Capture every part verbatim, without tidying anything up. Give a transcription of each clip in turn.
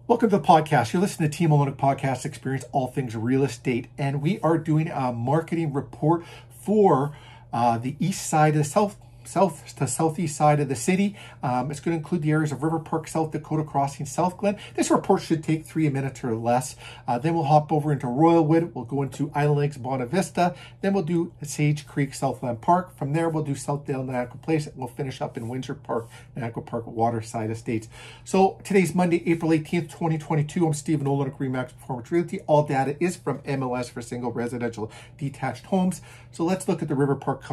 Welcome to the podcast. You're listening to Team Olympic Podcast Experience, all things real estate. And we are doing a marketing report for uh, the east side of the south, south to southeast side of the city. Um, it's going to include the areas of River Park, South Dakota Crossing, South Glen. This report should take three minutes or less. Uh, then we'll hop over into Royalwood. We'll go into Island Lakes, Bonavista. Vista. Then we'll do Sage Creek, Southland Park. From there, we'll do Southdale, Niagara Place. And we'll finish up in Windsor Park, Niagara Park, Waterside Estates. So today's Monday, April eighteenth, twenty twenty-two. I'm Stephen Olenek, Remax Performance Realty. All data is from M L S for single residential detached homes. So let's look at the River Park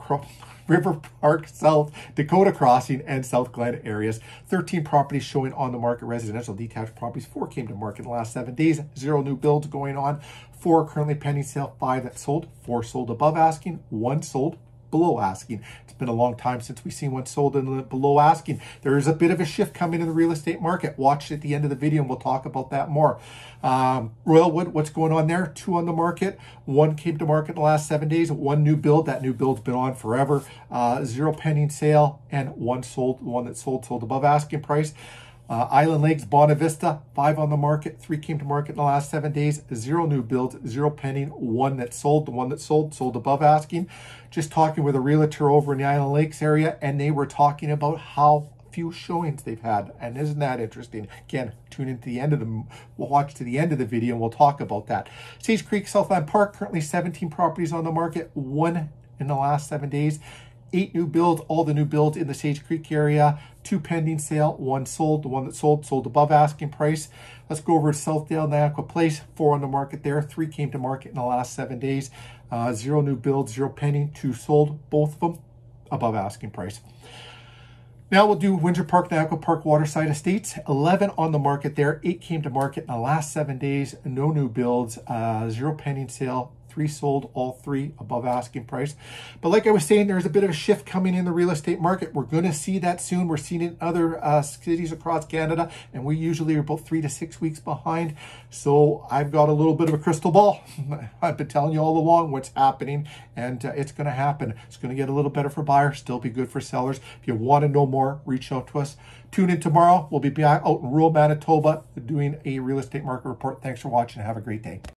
River Park, South Dakota Crossing, and South Glen areas. thirteen properties showing on the market, residential detached properties. Four came to market in the last seven days. Zero new builds going on. Four currently pending sale. Five that sold. Four sold above asking. One sold below asking. It's been a long time since we've seen one sold and below asking. There is a bit of a shift coming in the real estate market. Watch at the end of the video and we'll talk about that more. Um, Royalwood, what's going on there? Two on the market. One came to market in the last seven days. One new build. That new build's been on forever. Uh, zero pending sale and one sold. One that sold sold above asking price. Uh, Island Lakes, Bonavista, five on the market. Three came to market in the last seven days. Zero new builds, zero pending. One that sold. The one that sold, sold above asking. Just talking with a realtor over in the Island Lakes area, and they were talking about how few showings they've had. And isn't that interesting? Again, tune into the end of the, we'll watch to the end of the video and we'll talk about that. Sage Creek, Southland Park, currently seventeen properties on the market. One in the last seven days. Eight new builds, all the new builds in the Sage Creek area. Two pending sale, one sold. The one that sold, sold above asking price. Let's go over to Southdale, Niagara Place. Four on the market there. Three came to market in the last seven days. Uh, zero new builds, zero pending. Two sold, both of them above asking price. Now we'll do Windsor Park, Niagara Park, Waterside Estates. eleven on the market there. Eight came to market in the last seven days. No new builds, uh, zero pending sale. Three sold, all three above asking price. But like I was saying, there's a bit of a shift coming in the real estate market. We're going to see that soon. We're seeing it in other uh, cities across Canada, and we usually are about three to six weeks behind. So I've got a little bit of a crystal ball. I've been telling you all along what's happening, and uh, it's going to happen. It's going to get a little better for buyers, still be good for sellers. If you want to know more, reach out to us. Tune in tomorrow. We'll be back out in rural Manitoba doing a real estate market report. Thanks for watching. Have a great day.